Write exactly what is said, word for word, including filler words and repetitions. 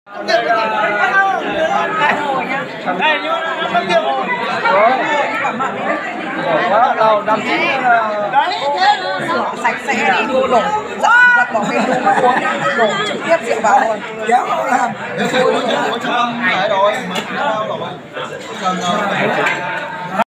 Đây nhưng nó không tiêu quá lâu năm chín đấy rửa sạch sẽ đi đổ giặt giặt bỏ bên đúng uống đổ trực tiếp rượu vào luôn kéo làm rồi mới đâu rồi